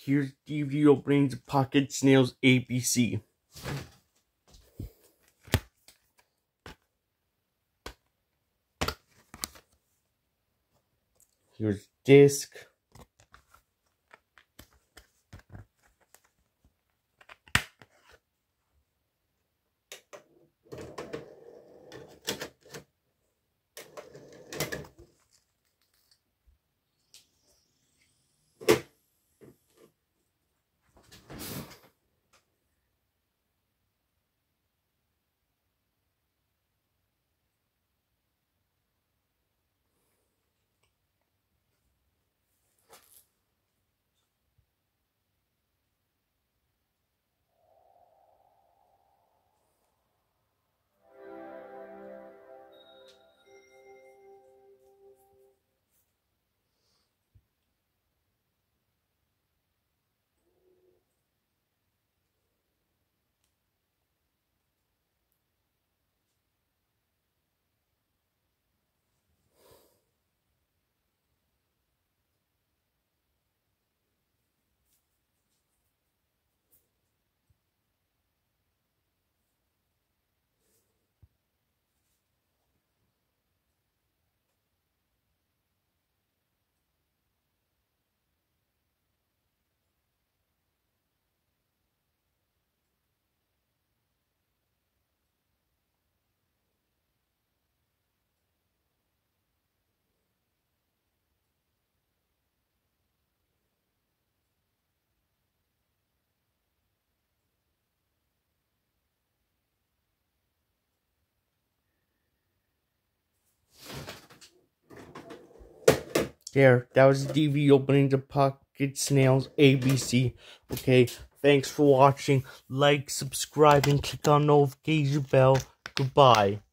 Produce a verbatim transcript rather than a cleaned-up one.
Here's D V D openings of Pocket Snails A B C. Here's disc. There, that was the D V D opening to Pocket Snails A B C. Okay, thanks for watching. Like, subscribe, and click on the notification bell. Goodbye.